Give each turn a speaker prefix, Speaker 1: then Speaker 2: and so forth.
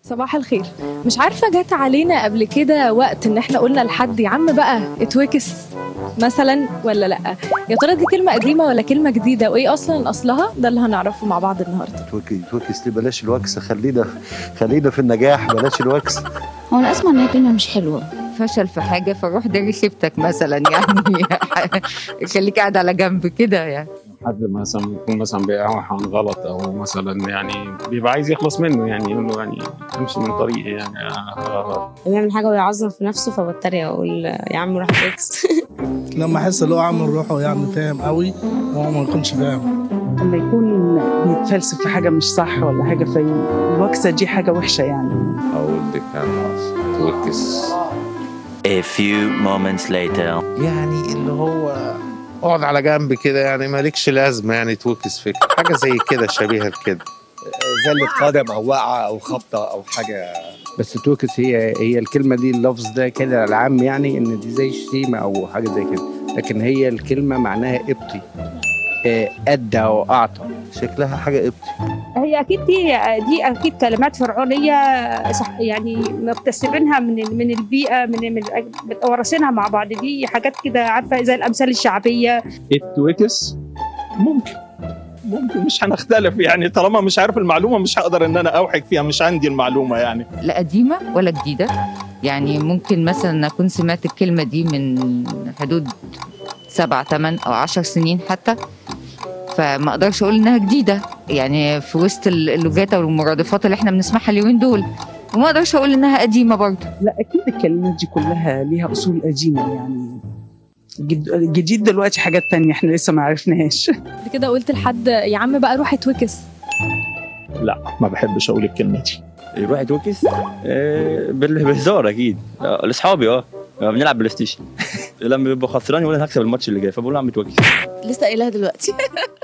Speaker 1: صباح الخير. مش عارفة جت علينا قبل كده وقت ان احنا قلنا لحد يا عم بقى اتوكس مثلا ولا لا؟ يا ترى دي كلمة قديمة ولا كلمة جديدة، وايه اصلا اصلها؟ ده اللي هنعرفه مع بعض النهارده.
Speaker 2: توكس ليه؟ بلاش الوكس، خلينا في النجاح، بلاش الوكس.
Speaker 3: هو انا اسمع ان هي كلمة مش حلوة.
Speaker 4: فشل في حاجة فروح داري خيبتك مثلا يعني خليك قاعد على جنب كده يعني.
Speaker 5: حد مثلا يكون مثلا بيقاوح عن غلط او مثلا يعني بيبقى عايز يخلص منه، يعني يقول له يعني امشي من طريقي يعني.
Speaker 6: بيعمل حاجه ويعظم في نفسه فبتريق اقول يا عم روح فيكس.
Speaker 7: لما احس ان هو عامل روحه يعني فاهم قوي وهو ما يكونش فاهم.
Speaker 8: لما يكون بيتفلسف في حاجه مش صح ولا حاجه، في الوكسه دي حاجه وحشه يعني.
Speaker 9: اقول لك انا توكس.
Speaker 10: A few moments later.
Speaker 2: يعني اللي هو اقعد على جنب كده، يعني مالكش لازمه، يعني توكس فيك حاجه زي كده شبيهه لكده،
Speaker 11: زلة قدم او وقعه او خبطه او حاجه.
Speaker 12: بس توكس هي الكلمه دي، اللفظ ده كده العام، يعني ان دي زي شتيمه او حاجه زي كده، لكن هي الكلمه معناها ابطي، ادى او اعطى،
Speaker 2: شكلها حاجه ابطي.
Speaker 13: هي اكيد دي اكيد كلمات فرعونيه صح، يعني مكتسبينها من البيئه، من متوارثينها مع بعض. دي حاجات كده عارفه زي الامثال الشعبيه.
Speaker 5: التوكس ممكن مش هنختلف يعني، طالما مش عارف المعلومه مش هقدر ان انا اوحك فيها، مش عندي المعلومه يعني.
Speaker 4: لا قديمة ولا جديدة، يعني ممكن مثلا اكون سمعت الكلمة دي من حدود 7 8 أو 10 سنين حتى، فما اقدرش اقول انها جديده يعني في وسط اللغات او المرادفات اللي احنا بنسمعها اليومين دول، وما اقدرش اقول انها قديمه برضه.
Speaker 8: لا اكيد الكلمات دي كلها ليها اصول قديمه يعني. جديد دلوقتي حاجات تانية احنا لسه ما عرفناهاش.
Speaker 1: كده قلت لحد يا عم بقى روح اتوكس؟
Speaker 5: لا ما بحبش اقول الكلمه دي.
Speaker 10: يروح يتوكس؟ بالهزار اكيد، لاصحابي بنلعب بلاي ستيشن لما بيبقى خسران يقول انا هكسب الماتش اللي جاي، فبقول له عم توكس.
Speaker 3: لسه قايلها دلوقتي.